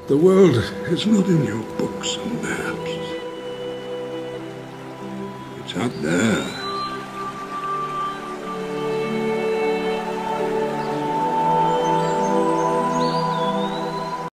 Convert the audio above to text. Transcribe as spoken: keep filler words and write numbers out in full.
The world is not in your books and maps. It's out there.